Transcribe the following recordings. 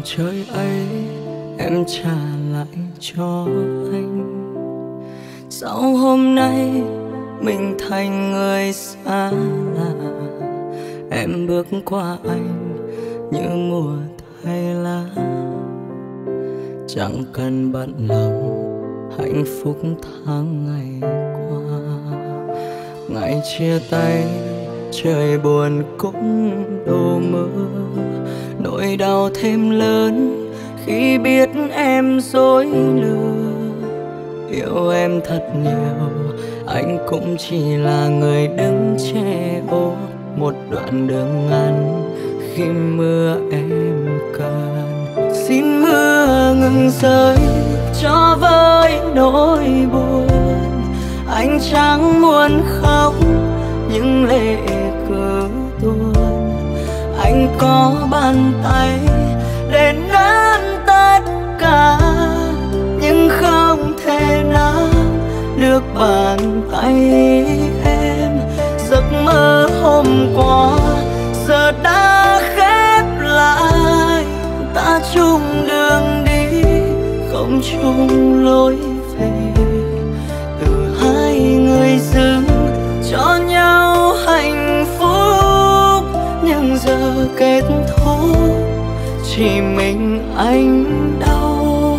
trời ấy em trả lại cho anh. Sau hôm nay mình thành người xa lạ, em bước qua anh như mùa thay lá. Chẳng cần bận lòng hạnh phúc tháng ngày qua. Ngày chia tay trời buồn cũng đổ mưa, nỗi đau thêm lớn khi biết em dối lừa. Yêu em thật nhiều, anh cũng chỉ là người đứng che ô một đoạn đường ngắn khi mưa em cần. Xin mưa ngừng rơi cho với nỗi buồn, anh chẳng muốn khóc nhưng lệ cứ tuôn. Anh có bàn tay để nắn tất cả nhưng không thể nào được bàn tay em. Giấc mơ hôm qua giờ đã khép lại, ta chung đường đi không chung lối về. Từ hai người dưng cho nhau hạnh phúc nhưng giờ kết thúc chỉ mình anh đau.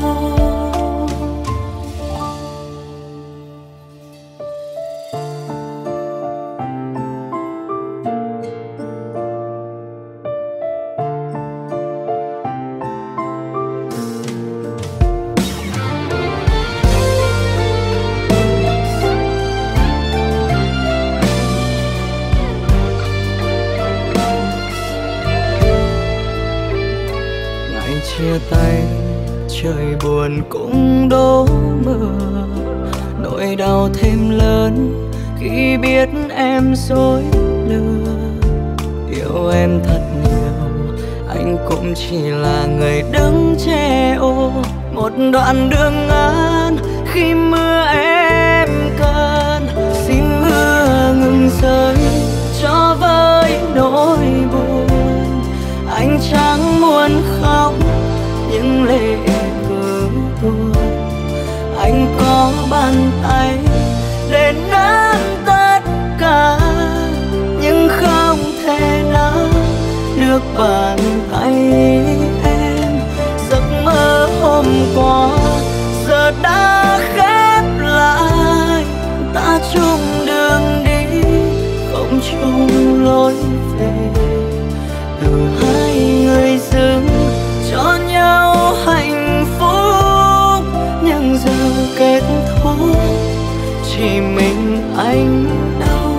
Chia tay trời buồn cũng đổ mưa, nỗi đau thêm lớn khi biết em dối lừa. Yêu em thật nhiều, anh cũng chỉ là người đứng che ô một đoạn đường ngắn khi mưa em cần. Xin mưa ngừng rơi cho với nỗi buồn, anh chẳng muốn khóc nhưng lệ cứ tuôn. Anh có bàn tay để nắn tất cả nhưng không thể nào được bàn tay em. Giấc mơ hôm qua giờ đã khép lại, ta chung đường đi không chung lối về. Từ hai người dưng cho nhau hạnh phúc nhưng giờ kết thúc chỉ mình anh đau.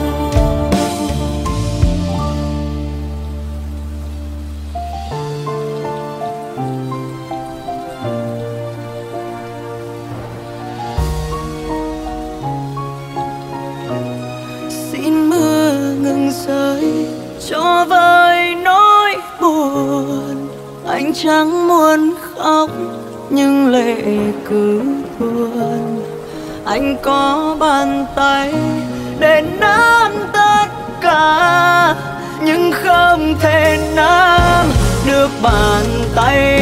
Xin mưa ngừng rơi cho với nỗi buồn, anh chẳng muốn khóc nhưng lệ cứ tuôn. Anh có bàn tay để nắn tất cả nhưng không thể nắm được bàn tay